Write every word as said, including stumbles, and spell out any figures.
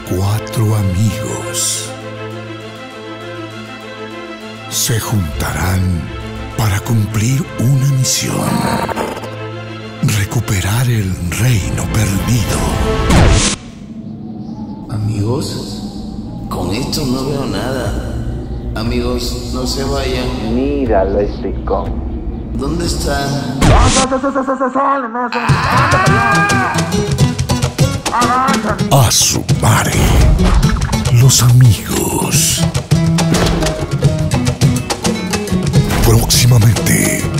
Cuatro amigos se juntarán para cumplir una misión: recuperar el reino perdido. Amigos, con esto no veo nada. Amigos, no se vayan. Míralo este con. ¿Dónde están? A su madre, los amigos. Próximamente